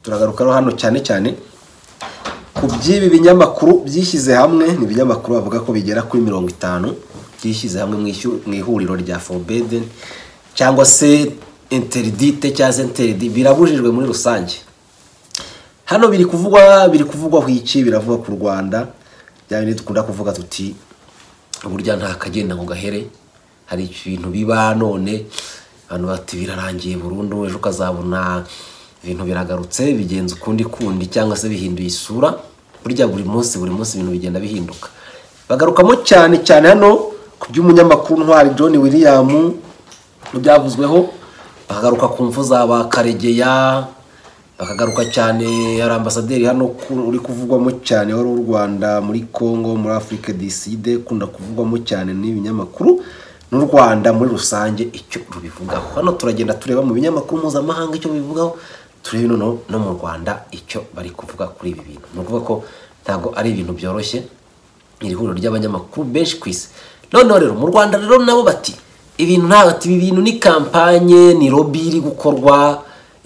turagaruka hano cyane cyane ku by'ibi binyamakuru byishyize hamwe. Ni ibinyamakuru bavuga ko bigera kuri 50 byishyize hamwe mu ihuriro rya forbidden cyangwa se interdite cyangwa interdit, birabujijwe muri rusange. Hano biri kuvugwa iki? Biravuga ku Rwanda byane dukunda kuvuga tuti burya nta kagenda ngo gahere, hari ibintu biba none abantu bati birarangiye burundu, ejo kazabona ibintu biragarutse bigenza kundi cyangwa se bihinduye isura. Burya buri munsi ibintu bigenda bihinduka. Bagarukamo cyane hano ku by'umunyamakuru Ntwari John William byavuzweho, bakagaruka ku mfu zaba Karegeya, bakagaruka cyane hari ambasaderi hano uri kuvugwamo cyane wari u Rwanda muri Congo, muri Afrique du Sud, kunda kuvugwamo cyane n'ibinyamakuru n'u Rwanda muri rusange icyo rubivugaho. Hano turagenda tureba mu binyamakuru mpuzamahanga icyo bivugaho, turebe no mu Rwanda icyo bari kuvuga kuri ibi bintu. Nukuvuga ko ntago ari ibintu byoroshye, iri huriro ry'abanyamakuru benshi kwisi. None rero mu Rwanda rero nabo bati ibintu ibi bintu ni kampanye, ni lobby iri gukorwa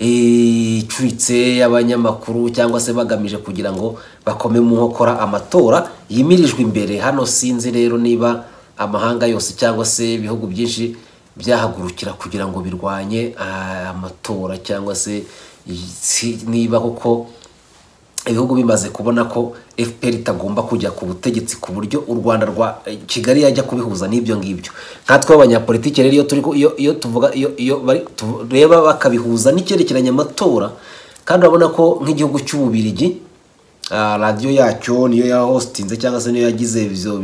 icuritse y'abanyamakuru cyangwa se bagamije kugira ngo bakome mu nkokora amatora yimirijwe imbere. Hano sinzi rero niba amahanga yose cyangwa se ibihugu byinshi byahagurukira kugira ngo birwanye amatora, cyangwa se niba koko ibihugu bimaze kubona ko FPR itagomba kujya ku butegetsi ku buryo u Rwanda rwa Kigali yajya kubihuza n'ibyo ngibyo. Nkatwe abanyapolitike rero iyo tuvuga iyo bari tureba bakabihuza n'icyerekeranye amatora, kandi urabona ko nk'igihugu cy'Ububirigi radio yacyo niyo ya hostinze cyangwa se niyo yagize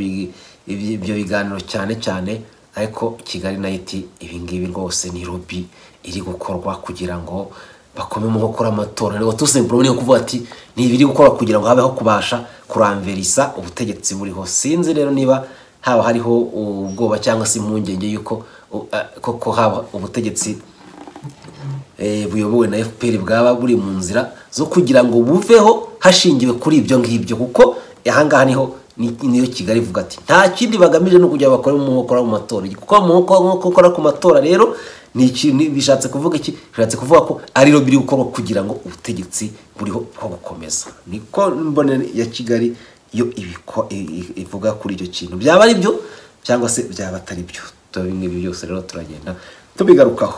ibyo biganiro cyane, ariko Kigali nayo iti ibi ngibi rwose ni lobby iri gukorwa kugira ngo bakome mu gukora amatora. Rero tusembrone yo kuvuga ati ni ibiri gukora kugira ngo habeho kubasha kuramverisa ubutegetsi buriho. Sinzi rero niba haba hariho ubwoba cyangwa se impungenge yuko koko haba ubutegetsi buyobowe na FPR bwaba buri mu nzira zo kugira ngo buveho hashingiwe kuri ibyo ngibyo, kuko ahangaha niyo Kigali ivuga ati nta kindi bagamije no kujya bakora mu gukora mu matora. Kuko mu gukora ku matora rero ni ikintu bishatse kuvuga iki? Bishatse kuvuga ko ari lobby gukorwa kugira ngo ubutegetsi buriho bwo gukomeza. Niko mbone ya Kigali yo ivuga kuri icyo kintu. Byaba ari byo cyangwa se byaba atari byo, bimwe byose rero turagenda tubigarukaho.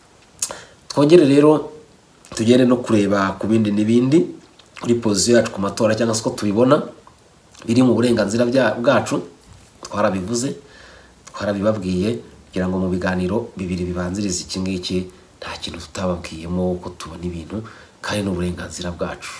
Twongere rero tugere no kureba ku bindi n'ibindi kuri position yacu ku matora cyangwa se ko tubibona biri mu burenganzira bwacu. Twarabivuze, twarabibabwiye kugira ngo mu biganiro bibiri bibanziriza iki ngiki nta kintu tutababwiyemo ko tubona ibintu kandi n'uburenganzira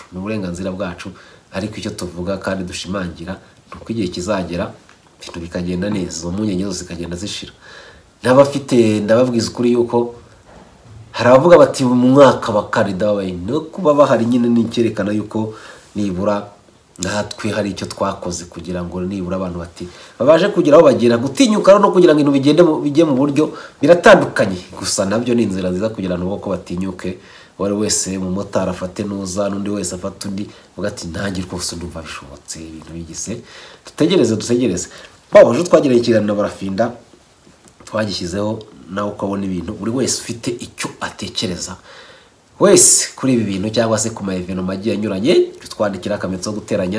bwacu. Ariko icyo tuvuga kandi dushimangira nuko igihe kizagera ibintu bikagenda neza, umunyenye zose zikagenda zishira. N'abafite ndababwiza ukuri yuko hari abavuga bati mu mwaka bakandida babaye no kuba bahari nyine n'icyerekana yuko nibura natwe hari icyo twakoze kugira ngo nibura abantu bati babaje kugira aho bagera. Gutinyuka no kugira ngo ibintu bijye mu buryo biratandukanye, gusa nabyo ni inzira nziza kugira ngo ko batinyuke. Wari wese mu motara afate nuza n'undi wese afate undi vuga ati ntangi rwose ndumva bishobotse ibintu bigise. Dutegereze baje twagereye ikiganiro na Barafinda twagishyizeho nawe ukabona ibintu buri wese ufite icyo atekereza wese kuri ibi bintu cyangwa se ku ma evenement magiye anyuranye. Twandikira akametso guteranya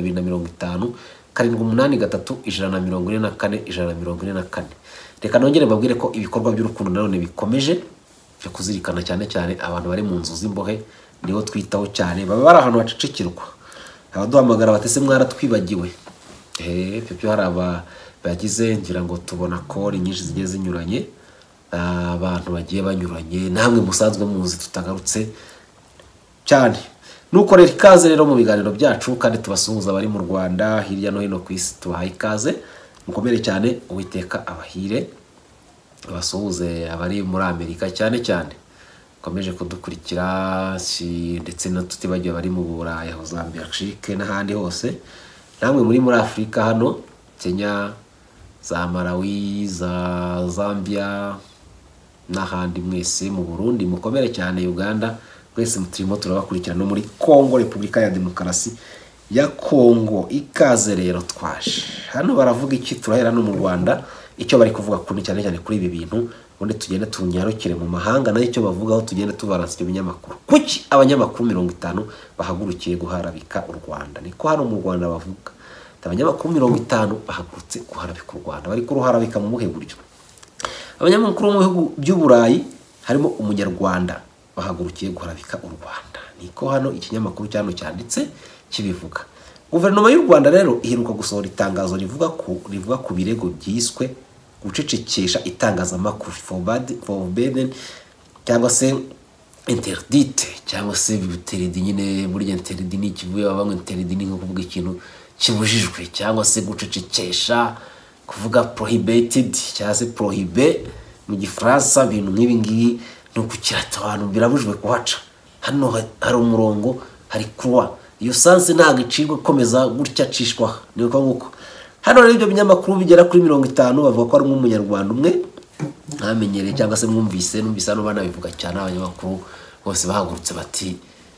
250 783 144. Reka nongere mbabwire ko ibikorwa by'urukundo nanone bikomeje byo kuzirikana cyane abantu bari mu nzu z'imbohe, niho twitaho cyane. Baba bari ahantu hacicikirwa, abaduhamagara batese mwaratwibagiwe. Pepyo hari bagize ngira ngo tubona kori nyinshi zigiye zinyuranye, abantu bagiye banyuranye, namwe musanzwe muzi tutagarutse cyane. Nuko rero ikaze rero mu biganiro byacu, kandi tubasuhuza abari mu Rwanda hirya no hino ku isi, tubahaye ikaze mukomere cyane. Uwiteka abahire, abasuhuze abari muri Amerika cyane komeje kudukurikira, ndetse no tutibagiwe bari mu Burayi, aho Zambia, Afrique n'ahandi hose. Namwe muri Afrika hano Kenya, za Malawi, za Zambia n'ahandi mwese, mu Burundi mukomere cyane, Uganda mwese muturimo turabakurikirana, no muri Congo, Repubulika ya Demokarasi ya Congo. Ikaze rero twaje hano. Baravuga iki? Turahera no mu Rwanda icyo bari kuvuga kuri cyane kuri ibi bintu ubundi tugenda tunyarukire mu mahanga nayo icyo bavugaho tugenda tubaransa ibyo binyamakuru. Kuki abanyamakuru 50 bahagurukiye guharabika u Rwanda? Niko hano mu Rwanda bavuga. Abanyamakuru 50 bahagurutse guharabika u Rwanda. Bari kuruharabika mu muhe buryo? Abanyamakuru mu bihugu by'Uburayi harimo umunyarwanda bahagurukiye guharabika u Rwanda. Niko hano ikinyamakuru cyano cyanditse kibivuga. Guverinoma y'u Rwanda rero iheruka gusohora itangazo rivuga ku birego byiswe gucecekesha itangazamakuru forbidden cyangwa se interdite cyangwa se interdit. Nyine muri interdit ni kivuye abangwe interdit ni nko kuvuga ikintu kibujijwe cyangwa se gucecekesha, kuvuga prohibited cyangwa se prohibé mu gifaransa. Ibintu nk'ibi ngiyi no kukirata abantu birabujwe kuhaca. Hano hari umurongo, hari croix, iyo sanse nta gicirwa komeza gutya cishwa. Niko nguko hano rero ibyo binyamakuru bigera kuri 50 bavuga ko ari umunyarwanda umwe amenyereye cyangwa se numvise hano bana bivuga cyane. Abanyamakuru bose bahagurutse bati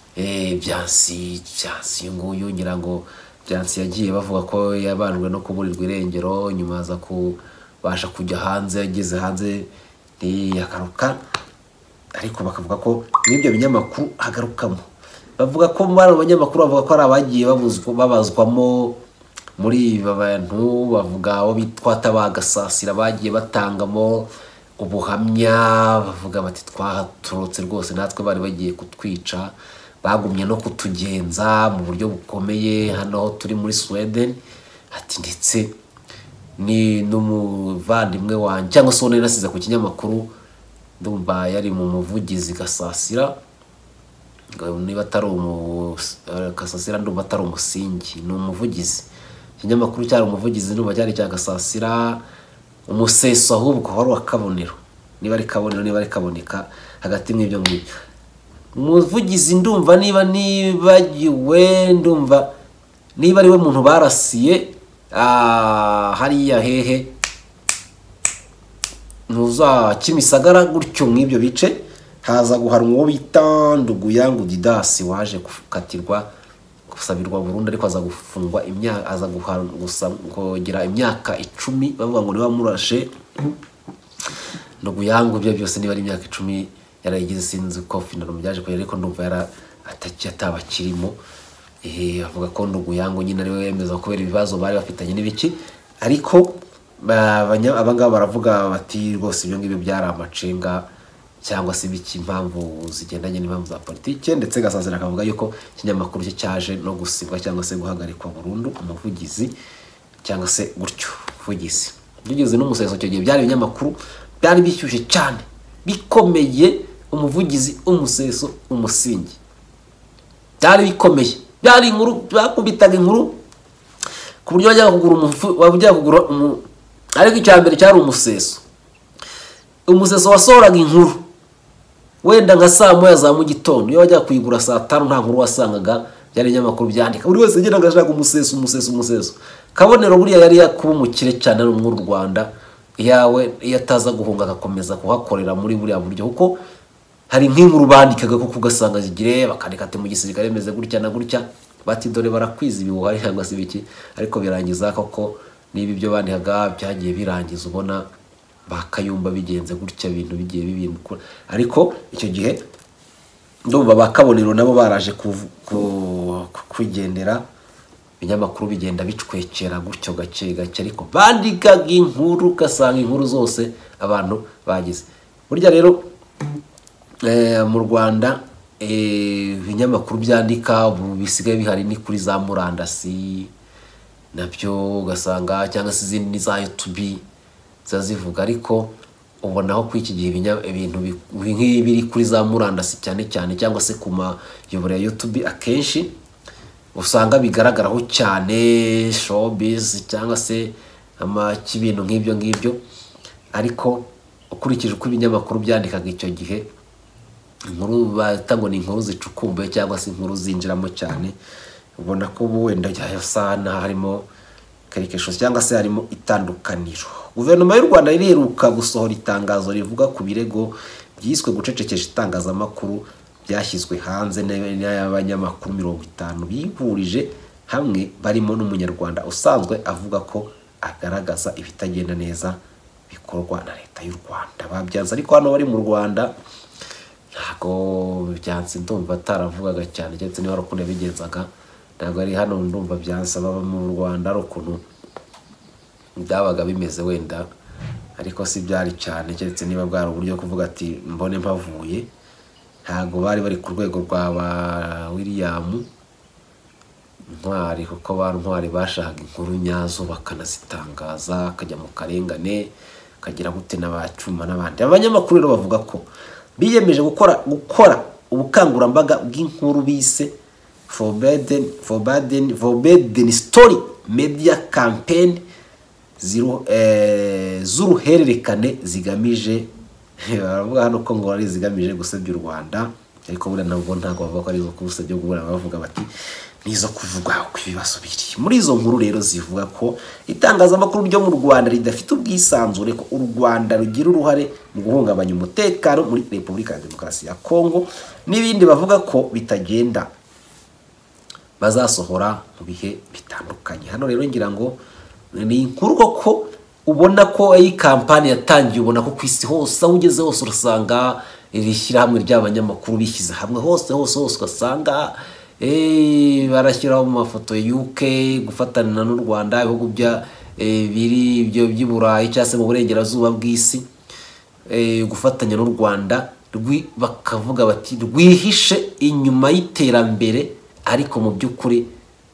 byansi nguyu ngira ngo byansi yagiye bavuga ko yabanjwe no kuburirwa irengero, nyuma aza kubasha kujya hanze, ageze hanze yakaruka. Ariko bakavuga ko n'ibyo binyamakuru hagarukamo, bavuga ko muri abanyamakuru bavuga ko ari abagiye babazwamo muri abantu, bavuga abo bitwa tabagasasira bagiye batangamo ubuhamya, bavuga bati twaturutse rwose natwe bari bagiye kutwica, bagumye no kutugenza mu buryo bukomeye hano turi muri Sweden. Ati ndetse ni n'umuvandimwe wanjye cyangwa se one nasize ku kinyamakuru, ndumva yari mu muvugizi Gasasira, niba atari Gasasira ndumva atari umusingi, ni umuvugizi. Ikinyamakuru cyari umuvugizi ndumva cyari cya Gasasira, umuseso ahubwo wari wakabonero, niba ari kabonero niba ari kaboneka hagati mw'ibyo ngibyo. Umuvugizi ndumva niba nibagiwe, ndumva niba ari we muntu barasiye hariya hehe nuza Kimisagara gutyo mw'ibyo bice, haza guharwa uwo bita Nduguyangu Didasi waje gukatirwa gusabirwa burundu, ariko aza gufungwa imyaka, aza kugera imyaka 10. bavuga ngo niba murashe Nduguyangu ibyo byose niba ari imyaka 10 yarayigize, sinzi ko finalo byaje kugera, ariko ndumva yara atabakirimo. Avuga ko Nduguyangu nyine ari we yemeza kubera ibibazo bari bafitanye n'ibiki, ariko abangaba baravuga bati rwose ibyo ngibyo byari amacenga cyangwa se biki, impamvu zigendanye n'impamvu za politike. Ndetse Gasasira akavuga yuko ikinyamakuru cye cyaje no gusibwa cyangwa se guhagarikwa burundu umuvugizi cyangwa se gutyo umuvugizi. Byigeze n'umuseso cyo gihe byari ibinyamakuru byari bishyushye cyane bikomeye, umuvugizi, umuseso, umusingi, byari bikomeye, byari inkuru bakubitaga inkuru ku buryo bajya kugura ariko icyambere cyari umuseso. Umuseso wasohoraga inkuru wenda nka saa moya za mu gitondo, iyo wajya kuyigura saa 5 nta nkuru wasangaga, byari inyamakuru byandika, buri wese agenda agashaka umuseso. Kabonero buriya yari yakuba umukire cyane mu Rwanda, yawe yataza guhunga agakomeza kuhakorera muri buriya buryo, kuko hari nk'inkuru bandikaga ko kugasanga zigire bakandika ati mu gisirikare bemeze gutya na gutya, bati dore barakwiza ibihuha cyangwa se biki, ariko birangiza koko niba ibyo bandikaga byagiye birangiza ubona bakayumba bigenze gutya, ibintu bigiye bibinukura. Ariko icyo gihe ndumva bakabonero nabo baraje kwigendera, ibinyamakuru bigenda bicwekera gutyo gake gake, ariko bandikaga inkuru ugasanga inkuru zose abantu bagize. Burya rero mu Rwanda ibinyamakuru byandika bisigaye bihari ni kuri za murandasi nabyo ugasanga, cyangwa se izindi za YouTube zazivuga, ariko ubonaho ko iki gihe ibintu biri kuri za murandasi cyane cyangwa se ku mayoboro ya YouTube akenshi usanga bigaragaraho cyane showbiz cyangwa se ibintu nk'ibyo, ariko ukurikije uko ibinyamakuru byandikaga icyo gihe, inkuru batango ni inkuru zicukumbuye cyangwa se inkuru zinjiramo cyane, ubona ko wenda yasana harimo karikesho cyangwa se harimo itandukaniro. Guverinoma y'u Rwanda iriheruka gusohora itangazo rivuga ku birego byiswe gucecekesha itangazamakuru byashyizwe hanze n'abanyamakuru 50 bihurije hamwe, barimo n'umunyarwanda usanzwe avuga ko agaragaza ibitagenda neza bikorwa na leta y'u Rwanda. Babyanze ariko hano bari mu Rwanda ntago byanze, ndumva ataravugaga cyane cyane niba rukunde bigenzaga, ntago ari hano ndumva byanze baba mu Rwanda ari ukuntu byabaga bimeze wenda, ariko si byari cyane cyane niba bwari uburyo kuvuga ati mbone mpavuye. Ntago bari ku rwego rwa ba William Ntwari, kuko ba Ntwari bashaka inkuru nyazo bakanazitangaza, akajya mu karengane, akagira gute n'abacuma n'abandi. Abanyamakuru rero bavuga ko biyemeje gukora ubukangurambaga bw'inkuru bise Forbidden Story Media Campaign z'uruhererekane zigamije, baravuga hano ko ngo ari zigamije gusebya u Rwanda, ariko buriya ntabwo bavuga ko ari zo kubusebya, buriya bavuga bati nizo kuvuga ku ibibazo biri muri izo nkuru. Rero zivuga ko itangazamakuru ryo mu Rwanda ridafite ubwisanzure, ko u Rwanda rugira uruhare mu guhungabanya umutekano muri Repubulika ya Demokarasi ya Kongo, n'ibindi bavuga ko bitagenda bazasohora mu bihe bitandukanye. Hano rero ngira ngo ni inkuru koko ubona ko iyi kampani yatangiye, ubona ko ku isi hose aho ugeze hose urasanga rishyira hamwe ry'abanyamakuru bishyize hamwe, hose ugasanga barashyiraho mu mafoto UK gufatana n'u Rwanda, ibihugu biri ibyo by'Iburayi cyangwa se mu burengerazuba bw'isi gufatanya n'u Rwanda, bakavuga bati rwihishe inyuma y'iterambere, ariko mu by'ukuri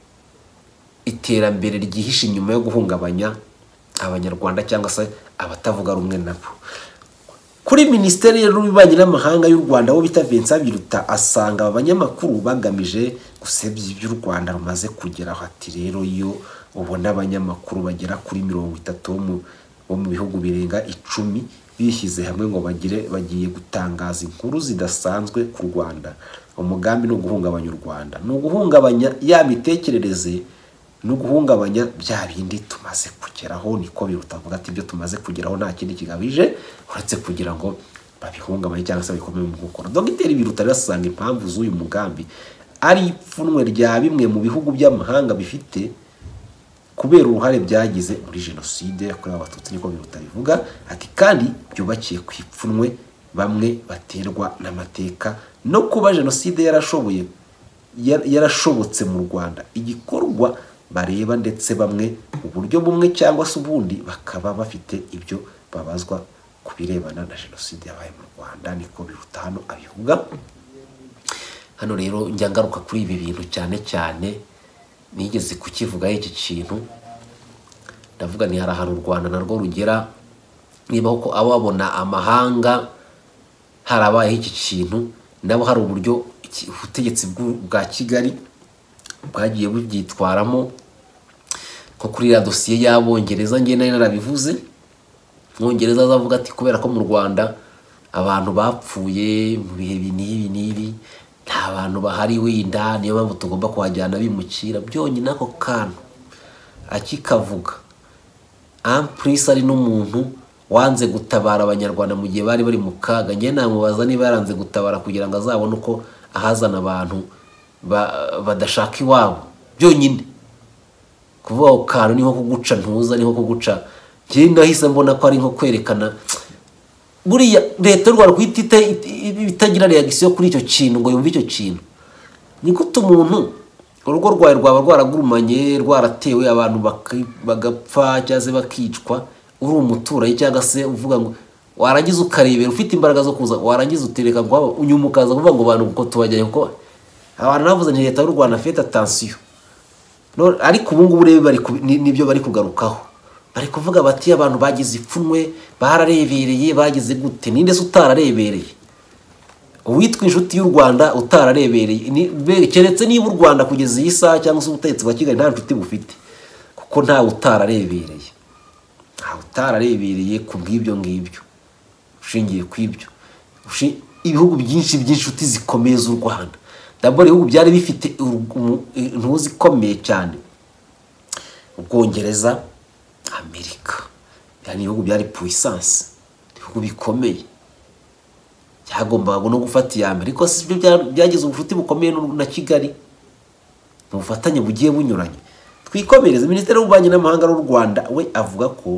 iterambere ryihishe inyuma yo guhungabanya abanyarwanda cyangwa se abatavuga rumwe nabo. Kuri Minisiteri y'Ububanyi n'Amahanga y'u Rwanda wo bita Vincent Biruta, asanga abanyamakuru bagamije gusebya iby'u Rwanda rumaze kugeraho. Ati rero iyo ubona abanyamakuru bagera kuri 30 bo mu bihugu birenga 10 bishyize hamwe ngo bagiye gutangaza inkuru zidasanzwe ku Rwanda, umugambi no guhungabanya u Rwanda, no guhungabanya ya mitekerereze, no guhungabanya bya bindi tumaze kugeraho. Niko Biruta avuga ati ibyo tumaze kugeraho nta kindi kigabije uretse kugira ngo babihungabanye cyangwa se bikomeye mu gukora. Dr Biruta rasanga impamvu z'uyu mugambi ari ipfunwe rya bimwe mu bihugu by'amahanga bifite kubera uruhare byagize muri jenoside yakorewe Abatutsi. Niko Biruta bivuga ati kandi byubakiye ku ipfunwe bamwe baterwa n'amateka no kuba jenoside yarashobotse mu Rwanda, igikorwa bareba, ndetse bamwe uburyo bumwe cyangwa se ubundi bakaba bafite ibyo babazwa ku birebana na jenoside yabaye mu Rwanda. Niko Biruta hano abivuga. Hano rero njya ngaruka kuri ibi bintu cyane cyane, nigeze kukivugaho iki kintu, ndavuga ni hari ahantu u Rwanda narwo rugera, niba ko ababona amahanga harabayeho iki kintu, nabo hari uburyo ubutegetsi bwa Kigali bwagiye bubyitwaramo. Ko kuri ya dosiye y'Abongereza ngiye nari narabivuze, Mwongereza azavuga ati kubera ko mu Rwanda abantu bapfuye mu bihe n'ibi nta bantu bahari wenda, niyo mpamvu tugomba kuhajyana bimukira. Byonyine ako kantu akikavuga, amprise ari n'umuntu wanze gutabara abanyarwanda mu gihe bari mu kaga. Ngiye namubaza niba yaranze gutabara kugira ngo azabone uko ahazana abantu badashaka iwabo. Byonyine kuvuga ako kantu ni nko kuguca ntuza, ni nko kuguca. Njye ndahise mbona ko ari nko kwerekana buriya leta y'u Rwanda kwita itagira reaction kuri icyo kintu ngo yumve icyo kintu. Ni gute umuntu urugo rwawe rwaba rwaragurumanye, rwaratewe, abantu bagapfa cyangwa se bakicwa, uri umuturanyi cyangwa se uvuga ngo warangiza ukarebera, ufite imbaraga zo kuza, warangiza utereka ngo unyuma ukaza kuvuga ngo abantu uko tubajyayo, ko abantu navuze ni leta y'u Rwanda fete attention. No, ariko ubu ngubu rebe nibyo bari kugarukaho, bari kuvuga bati abantu bagize ipfunwe, bararebereye, bagize gute. Ninde se utararebereye? Uwitwa inshuti y'u Rwanda utararebereye, keretse niba u Rwanda kugeza iyi saha cyangwa se ubutegetsi bwa Kigali nta nshuti bufite, kuko nta utararebereye, nta utararebereye ku bw'ibyo ngibyo. Ushingiye ku ibyo ibihugu byinshi by'inshuti zikomeye z'u Rwanda, d'abord ibihugu byari bifite intuzi ikomeye cyane, Ubwongereza, Amerika, yani ibihugu byari puissance, ibihugu bikomeye cyagombaga no gufata iya mbere. Ariko si byo byagize ubucuti bukomeye na Kigali, mu bufatanye bugiye bunyuranye. Twikomereze. Minisitiri w'Ububanyi n'Amahanga w'u Rwanda we avuga ko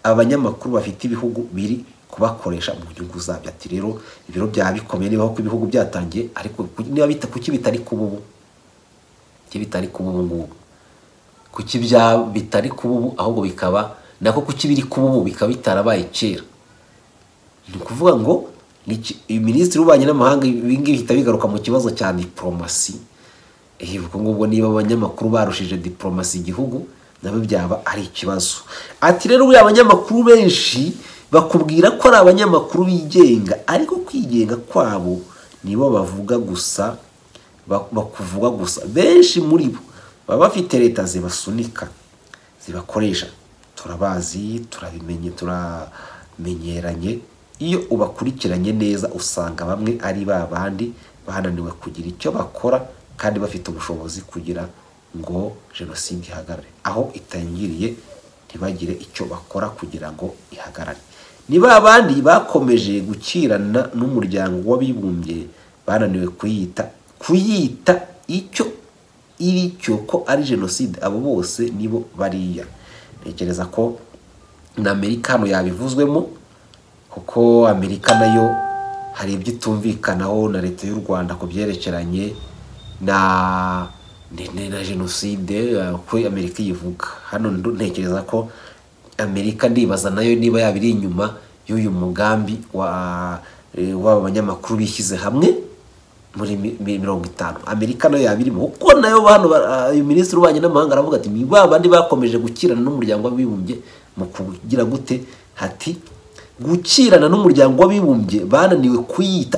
abanyamakuru bafite ibihugu biri kubakoresha mu nyungu zabyo. Ati rero ibiro bya bikomeye niba ko ibihugu byatangiye, ariko niba bita kuki bitari kububu, bitari kububu ngubu, kuki bitari kububu, ahubwo bikaba nako kuki biri kububu bikaba bitarabaye kera. Ni kuvuga ngo minisitiri w'ububanyi n'amahanga ibingibi bihita bigaruka mu kibazo cya diplomasi. Ubwo ngubwo niba abanyamakuru barushije diplomasi igihugu, nabo byaba ari ikibazo. Ati rero buriya abanyamakuru benshi bakubwira ko ari abanyamakuru bigenga, ariko kwigenga kwabo nibo bavuga gusa, bakuvuga gusa. Benshi muri bo baba bafite leta zibasunika, zibakoresha. Turabazi, turamenyeranye. Iyo ubakurikiranye neza usanga bamwe ari babandi bananiwe kugira icyo bakora, kandi bafite ubushobozi kugira ngo jenoside ihagarare. Aho itangiriye ntibagire icyo bakora kugira ngo ihagarare. Ni babandi bakomeje gukirana n'umuryango w'abibumbye, bananiwe kuyita icyo iri cyo ko ari jenoside. Abo bose nibo bariya. Ntekereza ko na Amerika hano yabivuzwemo, kuko Amerika nayo hari ibyo itumvikanaho na leta y'u Rwanda ku byerekeranye na jenoside, ko Amerika yivuga. Hano ntekereza ko Amerika ndibaza nayo niba yabiri inyuma y'uyu mugambi w'abanyamakuru bishyize hamwe muri 50. Amerika nayo yabirimo, kuko nayo hano minisitiri w'ububanyi n'amahanga aravuga ati ni babandi bakomeje gukirana n'umuryango w'abibumbye mu kugira gute, hati gukirana n'umuryango w'abibumbye bananiwe kuyita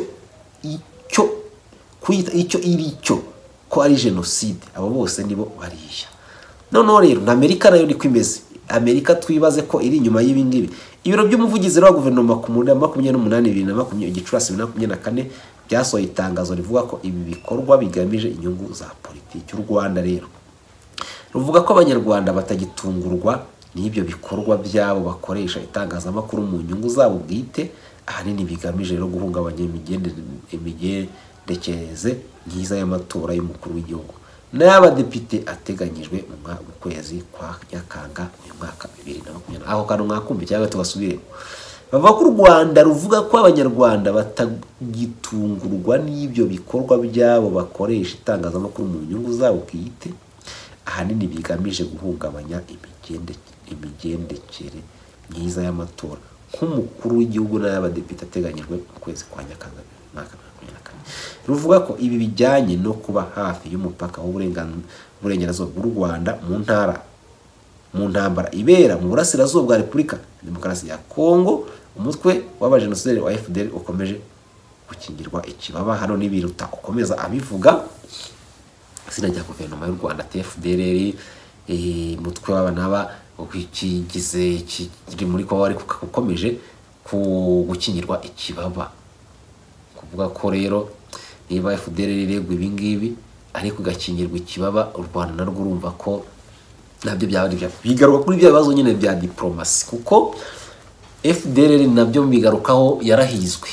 icyo iri cyo ko ari jenoside. Abo bose nibo bariya. Noneho rero na Amerika nayo niko imeze. Amerika twibaze ko iri inyuma y'ibi ngibi. Ibiro by'umuvugizi wa guverinoma ku munsi wa 28/2020 Gicurasi 2024 byasohoye itangazo rivuga ko ibi bikorwa bigamije inyungu za politiki. U Rwanda rero ruvuga ko abanyarwanda batagitungurwa n'ibyo bikorwa byabo bakoresha itangazamakuru mu nyungu zabo bwite, ahanini bigamije rero guhungabanya imigendekeze myiza y'amatora y'umukuru w'igihugu n'abadepite ateganyijwe mu kwezi kwa Nyakanga mu mwaka 2020. Aho kantu mwakumva cyangwa tubasubire. Bavuga ko u Rwanda ruvuga ko abanyarwanda batagitungurwa n'ibyo bikorwa byabo bakoresha itangazamakuru mu nyungu zabo bwite, ahanini bigamije guhungabanya imigendekere myiza y'amatora nk'umukuru w'igihugu n'abadepite ateganyijwe mu kwezi kwa Nyakanga mu mwaka 2024. Ruvuga ko ibi bijyanye no kuba hafi y'umupaka w'uburengerazuba bw'u Rwanda mu ntambara ibera mu burasirazuba bwa Repubulika Demokarasi ya Kongo, umutwe w'abajenosideri wa FDL ukomeje gukingirwa ikibaba. Hano nibiruta ukomeza abivuga izina rya guverinoma y'u Rwanda FDL, umutwe w'abanaba ukigize kiri muri ko wari ukomeje gukingirwa ikibaba. Kuvuga ko rero niba FDL iregwa ibi ngibi ariko gakingirwa ikibaba, u Rwanda narwo urumva ko nabyo byaba bigaruka kuri bya bibazo nyine bya diplomasi, kuko FDL nabyo bigarukaho yarahizwe.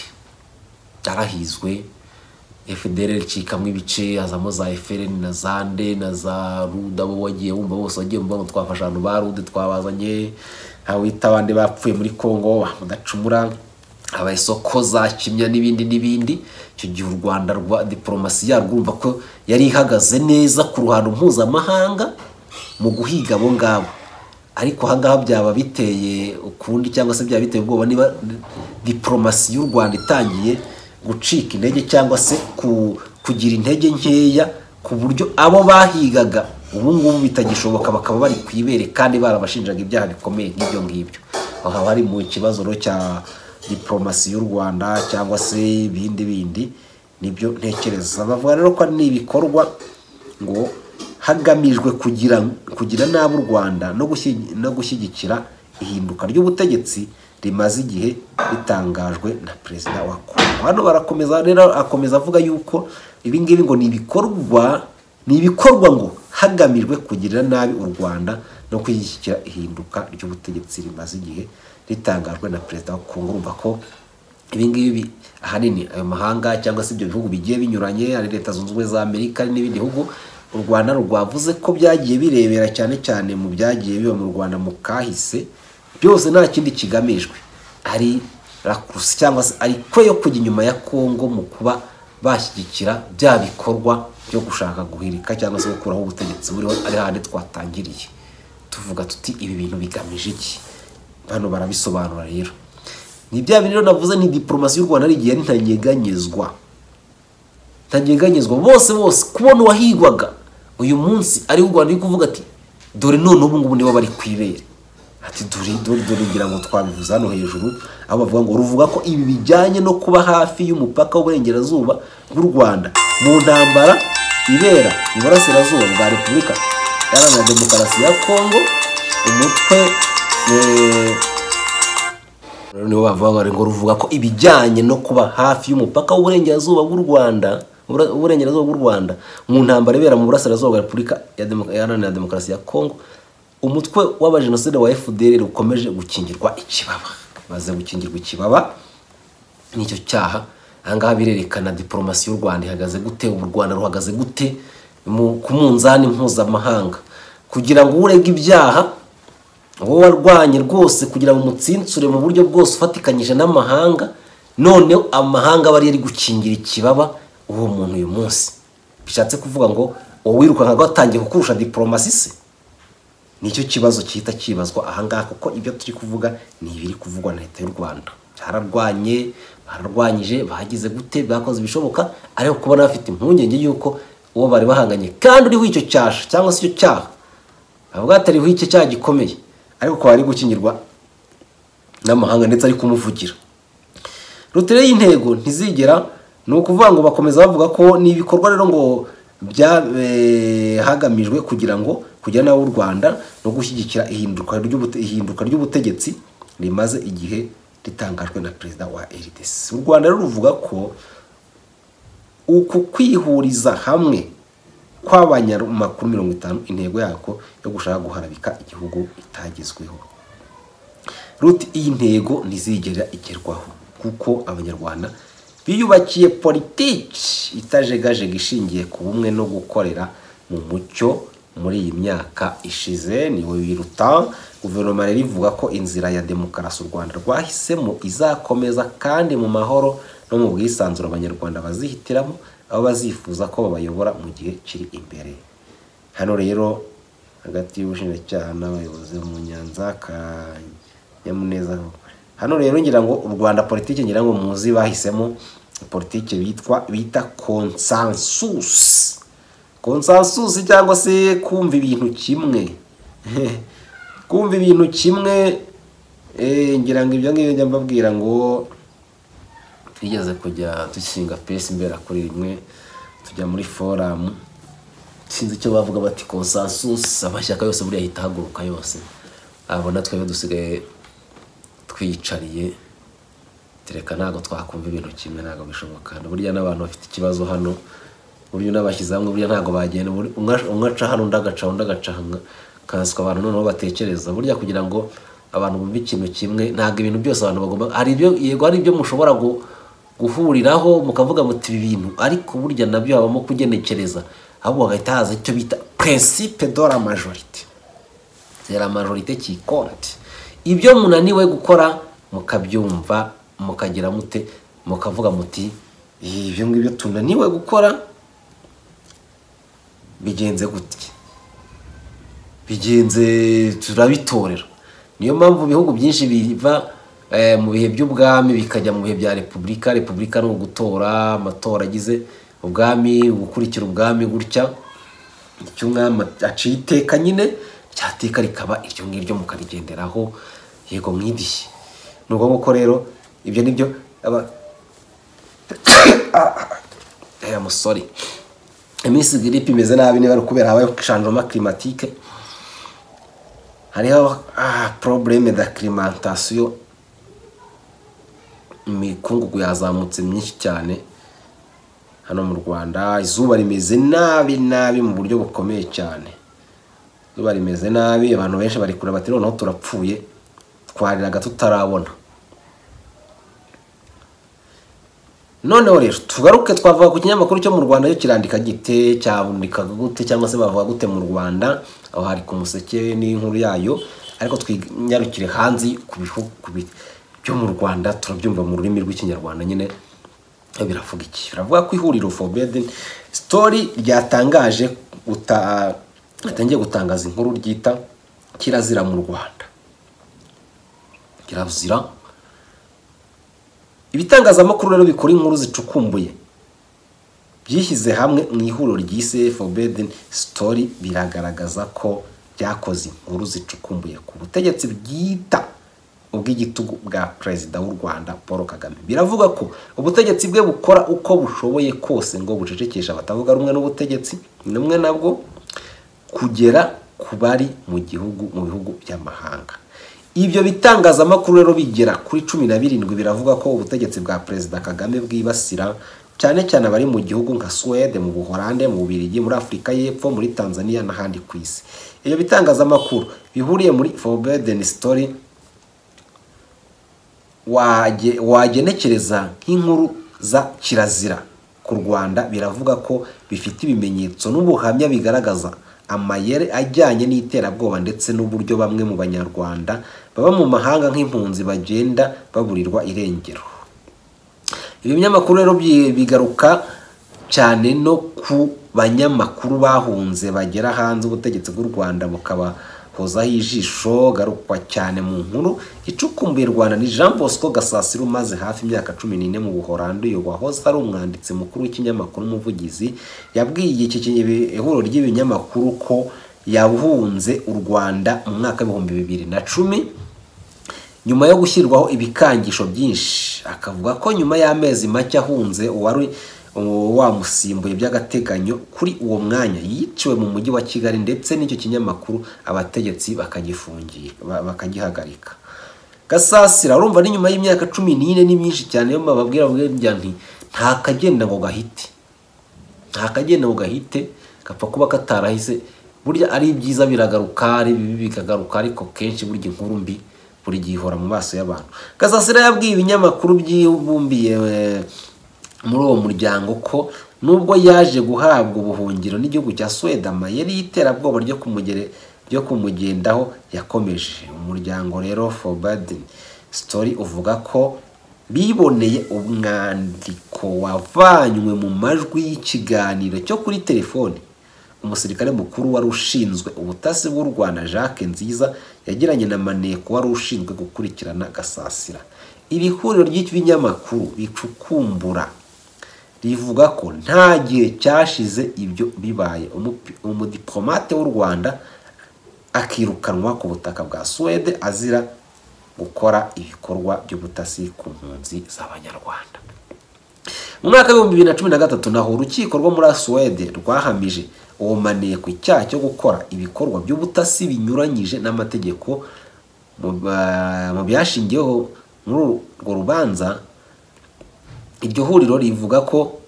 FDL cikamwe ibice, azamo za FRN na zande na za Ruda, bo wagiye wumva bose wagiye wumva twafasha abantu ba Rude twabazanye, awita abandi bapfuye muri Kongo mudacumura, abayisoko za Kimya n'ibindi. Icyo gihe u Rwanda rwa diplomasi yarwo urumva ko yari ihagaze neza ku ruhando mpuzamahanga mu guhiga abo ngabo. Ariko hangaha byaba biteye ukundi, cyangwa se byaba biteye ubwoba niba diplomasi y'u Rwanda itangiye gucika intege, cyangwa se kugira intege nkeya, ku buryo abo bahigaga ubu ngubu bitagishoboka, bakaba bari kwibere kandi barabashinjaga ibyaha bikomeye nk'ibyo ngibyo. Aho hari mu kibazo cya diplomasi y'u Rwanda cyangwa se bindi nibyo ntekereza. Bavuga rero ko ari ibikorwa ngo hagamijwe kugira nabi u Rwanda no gushyigikira ihinduka ry'ubutegetsi rimaze igihe bitangajwe na perezida wa Kongo. Hano barakomeza rero akomeza avuga yuko ibi ngibi ngo ni ibikorwa ngo hagamijwe kugira nabi u Rwanda no kwishyigikira ihinduka ry'ubutegetsi rimaze igihe ritangajwe na perezida wa Kongo. Urumva ko ibi ngibi ahanini ayo mahanga cyangwa se ibyo bihugu bigiye binyuranye, ari Leta Zunze Ubumwe za Amerika n'ibindi bihugu, u Rwanda rwavuze ko byagiye birebera cyane mu byagiye biba mu Rwanda mu kahise, byose nta kindi kigamijwe ari rakurusi cyangwa se ari kwe yo kujya inyuma ya Kongo mu kuba bashyigikira bya bikorwa byo gushaka guhirika cyangwa se gukuraho ubutegetsi buriho ari handi twatangiriye tuvuga tuti ibi bintu bigamije iki. Hano barabisobanura rero ni bya bintu navuze ni diplomasi y'u Rwanda ari igihe ntanyeganyezwa bose kubona wahigwaga uyu munsi ari u Rwanda uri kuvuga ati dore none ubu ngubu nibo bari kwibera ati dore ngira ngo twabivuze hano hejuru aho bavuga ngo ruvuga ko ibi bijyanye no kuba hafi y'umupaka w'uburengerazuba bw'u Rwanda mu ntambara ibera mu burasirazuba bwa Repubulika Iharanira Demokarasi ya Kongo umutwe nibo bavuga ngo ruvuga ko ibijyanye no kuba hafi y'umupaka w'uburengerazuba bw'u Rwanda mu ntambara ibera mu burasirazuba bwa Repubulika Iharanira Demokarasi ya Kongo umutwe w'abajenoside wa FDL ukomeje gukingirwa ikibaba. Baze gukingirwa ikibaba nicyo cyaha. Ahangaha birerekana diplomasi y'u Rwanda ihagaze gute, u Rwanda ruhagaze gute ku munzani mpuzamahanga kugira ngo urega ibyaha wowe warwanye rwose kugira ngo umutsinsure mu buryo bwose ufatikanyije n'amahanga, none amahanga bari ari gukingira ikibaba uwo muntu uyu munsi. Bishatse kuvuga ngo wirukanka gatangiye kukurusha diplomasi se. Nicyo kibazo cyita kibazwa ahangaha kuko ibyo turi kuvuga ni ibiri kuvugwa na leta y'u Rwanda. Bararwanyije bagize gute bakoze ibishoboka ariko kubona bafite impungenge yuko uwo bari bahanganye kandi uriho icyo cyasha cyangwa se icyo cyaha avuga atariho icyo cyaha gikomeye ariko ko ari gukingirwa n'amahanga ndetse ari kumuvugira. Rutere y'intego ntizigera ni ukuvuga ngo bakomeza bavuga ko ni ibikorwa rero ngo hagamijwe kugira ngo kujya nawe u Rwanda no gushyigikira ihinduka ry'ubutegetsi rimaze igihe ritangajwe na perezida wa RDC. U Rwanda rero ruvuga ko uku kwihuriza hamwe kw'abanyamakuru 50 intego yako yo gushaka guharabika igihugu itagezweho. Ruti iyi ntego ntizigera igerwaho kuko abanyarwanda biyubakiye politiki itajegajega ishingiye ku bumwe no gukorera mu mucyo. Muri iyi myaka ishize niwe wiruta guverinoma rero ivuga ko inzira ya demokarasi u Rwanda rwahisemo izakomeza kandi mu mahoro no mu bwisanzure abanyarwanda bazihitiramo abo bazifuza ko babayobora mu gihe kiri imbere. Hano rero hagati y'ubushinjacyaha n'abayobozi mu Nyanza ka Nyamuneza, hano rero ngira ngo u Rwanda politiki ngira ngo muzi bahisemo politiki bita consensus cyangwa se kumva ibintu kimwe ngira ngo ibyo ngibyo njya mbabwira ngo twigeze kujya dushinga pesi imbera kuri rimwe tujya muri forum sinzi icyo bavuga bati consensus amashyaka yose buriya ahita haguruka yose abona twebwe dusigaye twiyicariye tereka ntago twakumva ibintu kimwe ntago bishoboka. Burya n'abantu bafite ikibazo hano buryo n'abashyize hamwe burya ntago bagenda umwaca hano ndagaca kaswa abantu noneho batekereza burya kugira ngo abantu bumve ikintu kimwe ntago ibintu byose abantu bagomba hari ibyo mushobora guhuriraho mukavuga muti ibintu ariko burya nabyo habamo kugenekereza ahubwo hagahita haza icyo bita principe de la majorité. C'est la majorité qui compte. Ibyo munaniwe gukora mukabyumva mukagira mute mukavuga muti ibyo ngibyo tunaniwe gukora bigenze gutya bigenze turabitorera. Niyo mpamvu bihugu byinshi biva mu bihe by'ubwami bikajya mu bihe bya repubulika no gutora amatora agize ubwami gukurikira ubwami gutya icyo umwami aciye iteka nyine cyateka rikaba iryo ngiryo mukarigenderaho yego mwidishye. Nuko nguko rero ibyo nibyo musore iminsi grippe imeze nabi niba kubera habaye changement climatique hariho problème d'acclimatation imikungugu yazamutse myinshi cyane hano mu Rwanda. Izuba rimeze nabi mu buryo bukomeye cyane. Izuba rimeze nabi abantu benshi bari kure bati noneho turapfuye twariraga tutarabona. Noneho rero tugaruke twavuga ku kinyamakuru cyo mu Rwanda cyo kirandika gite cyabundika gute cyangwa se bavuga gute mu Rwanda aho hari ku Museke n'inkuru yayo ariko twinyarukire hanze ku bihugu byo mu Rwanda turabyumva mu rurimi rw'ikinyarwanda nyine biravuga iki. Biravuga ko ihuriro Forbidden Story ryatangaje atangiye gutangaza inkuru ryita kirazira mu Rwanda. Kirazira ibitangazamakuru rero bikora inkuru zicukumbuye byishyize hamwe mu ihuriro ryise Forbidden Story biragaragaza ko byakoze inkuru zicukumbuye ku butegetsi bwita ubw'igitugu bwa Perezida w'u Rwanda Paul Kagame. Biravuga ko ubutegetsi bwe bukora uko bushoboye kose ngo bucecekesha abatavuga rumwe n'ubutegetsi numwe nabwo kugera ku bari mu bihugu by'amahanga. Ibyo bitangazamakuru rero bigera kuri 17 biravuga ko ubutegetsi bwa Perezida Kagame bwibasira cyane cyane abari mu gihugu nka Sweden, mu Buholande, mu Bubiligi, muri Afrika y'Epfo, muri Tanzania n'ahandi ku isi. Iyo bitangazamakuru bihuriye muri Forbidden Story wagenekereza nk'inkuru za kirazira ku Rwanda. Biravuga ko bifite ibimenyetso n'ubuhamya bigaragaza amayere ajyanye n'iterabwoba ndetse n'uburyo bamwe mu banyarwanda baba mu mahanga nk'impunzi bagenda baburirwa irengero. Ibi binyamakuru rero bigaruka cyane no ku banyamakuru bahunze bagera hanze ubutegetsi bw'u Rwanda bukabahozaho ijisho. Garukwa cyane mu nkuru icukumbuye Rwanda ni Jean Bosco Gasasira umaze hafi imyaka 14 mu Buholandi. Uyu wahoze ari umwanditsi mukuru w'ikinyamakuru umuvugizi yabwiye iki ihuriro ry'ibinyamakuru ko yahunze u Rwanda mu mwaka wa 2010 nyuma yo gushyirwaho ibikangisho byinshi. Akavuga ko nyuma y'amezi make ahunze uwari wamusimbuye by'agateganyo kuri uwo mwanya yiciwe mu mujyi wa Kigali ndetse n'icyo kinyamakuru abategetsi bakagihagarika. Gasasira urumva ni nyuma y'imyaka 14 ni myinshi cyane yo mababwira nti nta kagenda ngo gahite gapfa kuba katarahise. Burya ari byiza biragaruka, ari bibi bikagaruka, ariko kenshi burya inkuru mbi buri gihora mu maso y'abantu. Gasasira yabwiye ibinyamakuru byibumbiye muri uwo muryango ko nubwo yaje guhabwa ubuhungiro n'igihugu cya Sweden, amayeri y'iterabwoba ryo kumugendaho yakomeje. Umuryango rero Forbidden Story uvuga ko biboneye umwandiko wavanywe mu majwi y'ikiganiro cyo kuri telefone umusirikare mukuru wari ushinzwe ubutasi bw'u Rwanda Jacques Nziza yagiranye na Maneko wari ushinzwe gukurikirana Gasasira. Iri huriro ry'ibinyamakuru bicukumbura rivuga ko nta gihe cyashize ibyo bibaye umudiplomate w'u Rwanda akirukanwa ku butaka bwa Sweden azira gukora ibikorwa by'ubutasi ku mpunzi z'abanyarwanda. Mu mwaka wa 2013 naho urukiko rwo muri Sweden rwahamije uwo Maneko icyaha cyo gukora ibikorwa by'ubutasi binyuranyije n'amategeko. Mu byashingiyeho muri urwo rubanza iryo huriro rivuga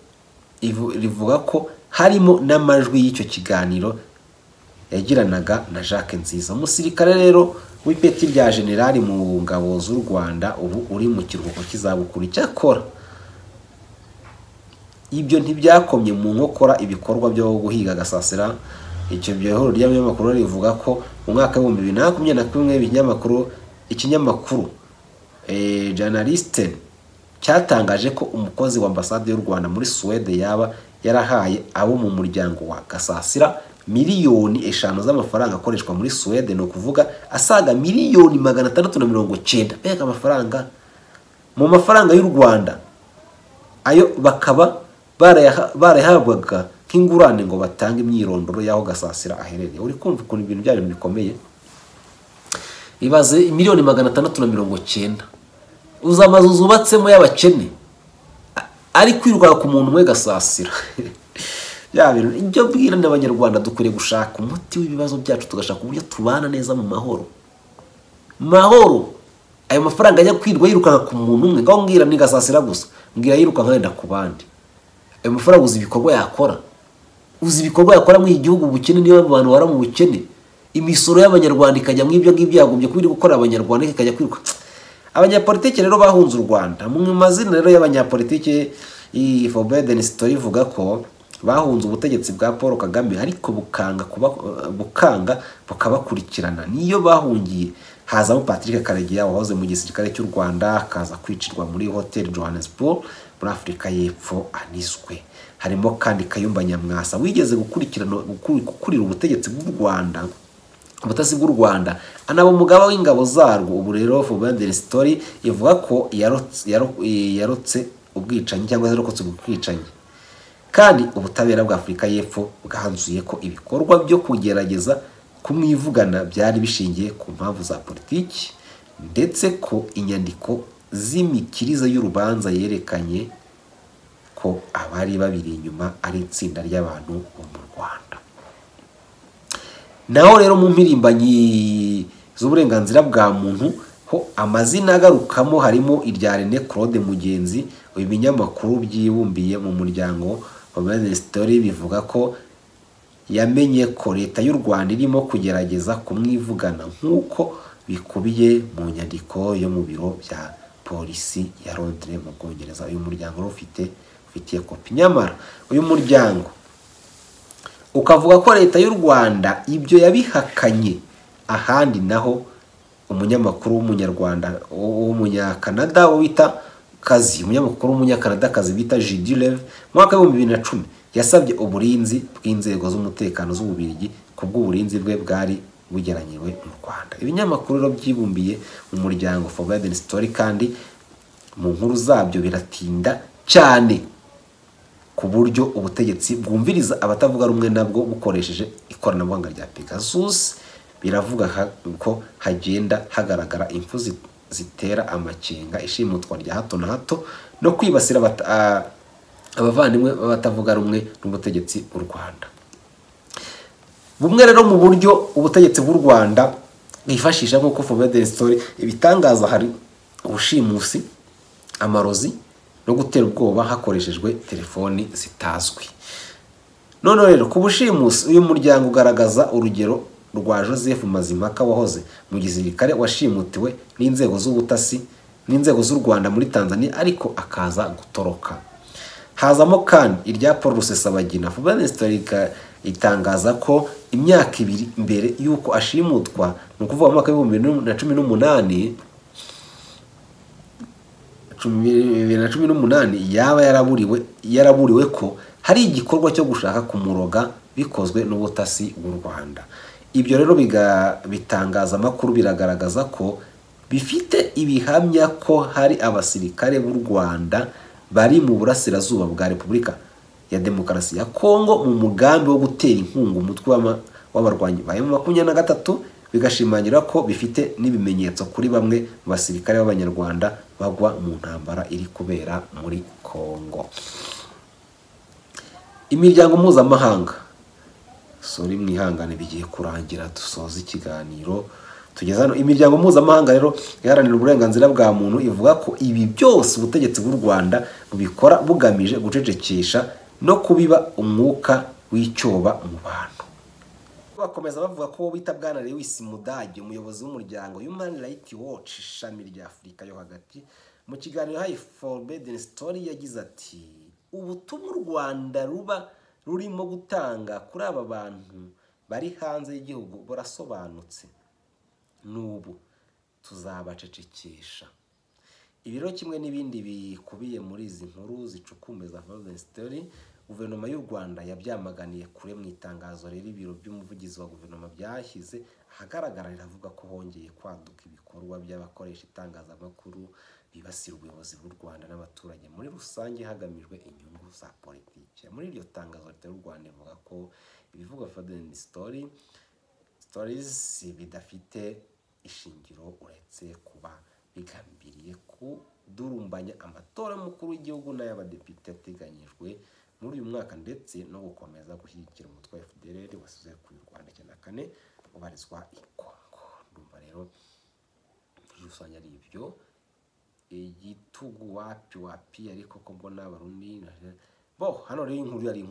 ko harimo n'amajwi y'icyo kiganiro yagiranaga na Jacques Nziza. Umusirikare rero w'ipeti rya generali mu ngabo z'u Rwanda ubu uri mu kiruhuko cy'izabukuru. Cyakora ibyo ntibyakomye mu nkokora ibikorwa byo guhiga Gasasira. Icyo byahoro ry'abanyamakuru rivuga ko mu mwaka wa 2021 ikinyamakuru Journalisten cyatangaje ko umukozi wa ambasade y'u Rwanda muri Sweden yaba yarahaye abo mu muryango wa Gasasira miliyoni 5 z'amafaranga akoreshwa muri Sweden, no kuvuga asaga miliyoni 690. Bega amafaranga mu mafaranga y'u Rwanda, ayo bakaba barahabwaga nk'ingurane ngo batange imyirondoro yaho Gasasira aherereye. Uri kumva ukuntu ibintu bya bintu bikomeye. Ibaze miliyoni 690 uzamazu zubatsemo y'abakene ari kwirwa ku muntu we Gasasira. Ya bintu ibyo bwira n'abanyarwanda dukwiriye gushaka umuti w'ibibazo byacu, tugashaka uburyo tubana neza mu mahoro. Ayo mafaranga ajya kwirwa yirukanka ku muntu umwe, ngaho ngira ni Gasasira gusa, ngira yirukanka wenda ku bandi. Ayo mafaranga uzi ibikorwa yakora mu igihugu ubukene, niyo abantu bara mu bukene. Imisoro y'abanyarwanda ikajya mu ibyo ngibyo yagombye kubiri gukora abanyarwanda ikajya kwiruka. Abanyapolitike rero bahunze u Rwanda. Mu mazina rero y'abanyapolitike Forbidden Story ivuga ko bahunze ubutegetsi bwa Paul Kagame ariko bukanga bukabakurikirana. Niyo bahungiye hazamo Patrick Karegeya wahoze mu gisirikare cy'u Rwanda akaza kwicirwa muri Hotel Johannesburg muri Afurika y'Epfo anizwe. Harimo kandi Kayumba Nyamwasa wigeze gukurira ubutegetsi bw'u Rwanda, ubutasi bw'u Rwanda, anaba umugaba w'ingabo zarwo. Ubu rero Forbidden Story ivuga ko yarotse ubwicanyi cyangwa yarokotse ubwicanyi, kandi ubutabera bwa Afurika y'Epfo bwanzuye ko ibikorwa byo kugerageza kumwivugana byari bishingiye ku mpamvu za politiki, ndetse ko inyandiko z'imikirize y'urubanza yerekanye ko abari babiri inyuma ari itsinda ry'abantu bo mu Rwanda. Naho rero mu mpirimbanyi z'uburenganzira bwa muntu ho amazina agarukamo harimo irya René Claude Mugenzi. Uyu binyamakuru byibumbiye mu muryango Forbidden Story bivuga ko yamenye ko leta y'u Rwanda irimo kugerageza kumwivugana nk'uko bikubiye mu nyandiko yo mu biro bya polisi ya Londres mu Bwongereza. Uyu muryango ufitiye kopi. Nyamara uyu muryango ukavuga ko leta y'u Rwanda ibyo yabihakanye. Ahandi naho umunyamakuru w'umunyarwanda w'umunyakanada umunyamakuru w'umunyakanadakazi bita Judy Lev mu mwaka wa 2010 yasabye uburinzi bw'inzego z'umutekano z'Ububiligi ku bw'uburinzi bwe bwari bugeranyiriwe mu Rwanda. Ibinyamakuru rero byibumbiye mu muryango Forbidden Story kandi mu nkuru zabyo biratinda cyane ku buryo ubutegetsi bwumviriza abatavuga rumwe nabwo bukoresheje ikoranabuhanga rya Pegasus. Biravuga ko hagenda hagaragara impfu zitera amakenga, ishimutwa rya hato na hato no kwibasira abavandimwe batavuga rumwe n'ubutegetsi bw'u Rwanda. Bumwe rero mu buryo ubutegetsi bw'u Rwanda bwifashisha nk'uko Forbidden Story ibitangaza hari ubushimusi, amarozi no gutera ubwoba hakoreshejwe telefoni zitazwi. None rero ku bushimusi uyu muryango ugaragaza urugero rwa Joseph Mazimhaka wahoze mu gisirikare washimutiwe n'inzego z'ubutasi n'inzego z'u Rwanda muri Tanzania ariko akaza gutoroka. Hazamo kandi irya Paul Rusesabagina. Forbidden Story itangaza ko imyaka 2 mbere yuko ashimutwa no kuvuga mu mwaka wa 2018 yaba yaraburiwe ko hari igikorwa cyo gushaka kumuroga bikozwe n'ubutasi bw'u Rwanda. Ibyo rero bitangaza amakuru biragaragaza ko bifite ibihamya ko hari abasirikare b'u Rwanda bari mu burasirazuba bwa Repubulika ya Demokarasi ya Kongo mu mugambi wo gutera inkunga umutwe w'abarwanyi ba M23, bigashimangira ko bifite n'ibimenyetso kuri bamwe mu basirikare b'Abanyarwanda bagwa mu ntambara iri kubera muri Kongo. Imiryango mpuzamahanga mwihangane bigiye kurangira dusoza ikiganiro tugeze hano. Imiryango mpuzamahanga rero iharanira uburenganzira bwa muntu ivuga ko ibi byose ubutegetsi bw'u Rwanda bubikora bugamije gucecekesha no kubiba umwuka w'icyoba mu bantu. Bakomeza bavuga ko bita Bwana Lewis Mudage umuyobozi w'umuryango Human Rights Watch ishami rya Afurika yo hagati mu kiganiro hayi Forbidden Story yagize ati ubutumwa u Rwanda rurimo gutanga kuri aba bantu bari hanze y'igihugu burasobanutse, n'ubu tuzabacecekesha. Ibiro kimwe n'ibindi bikubiye muri izi nkuru zicukumeza Forbidden Story, guverinoma y'u Rwanda yabyamaganiye kure mu itangazo rero ibiro by'umuvugizi wa guverinoma byashyize ahagaragara riravuga ko hongeye kwaduka ibikorwa by'abakoresha itangazamakuru bibasira ubuyobozi bw'u Rwanda n'abaturage muri rusange hagamijwe inyungu za politiki. Muri iryo tangazo leta y'u Rwanda ivuga ko ibivuga Forbidden Stories bidafite ishingiro uretse kuba bigambiriye kudurumbanya amatora y'umukuru w'igihugu n'ay'abadepite ateganyijwe muri uyu mwaka, ndetse no gukomeza gushyigikira umutwe wa FDLR wasize ku Rwanda 94 ubarizwa i Kongo. Ndumva rero rusanya ari ibyo igitugu wapi ariko ko mbona abarundi hano rero inkuru yari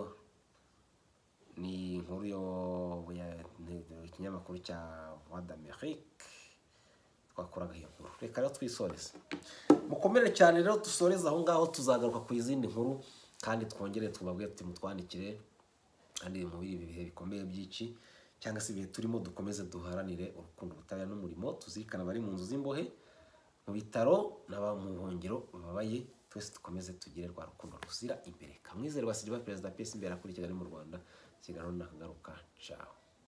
inkuru yo ikinyamakuru cya Voix d'Amérique twakoraga iyo nkuru. Reka rero twisoreze mukomere cyane rero dusoreze aho ngaho, tuzagaruka ku izindi nkuru kandi twongere tubabwire tuti mutwandikire kandi mu bihe bikomeye by'iki cyangwa se ibihe turimo dukomeze duharanire urukundo ubutabera n'umurimo, tuzirikana bari mu nzu z'imbohe, mu bitaro n'aba mu buhungiro babaye, twese dukomeze tugire rwa rukundo ruzira imbere. Kamwizerwa Silva, Perezida PS imbere kuri Kigali mu Rwanda. Kiganiro nakagaruka. Ciao.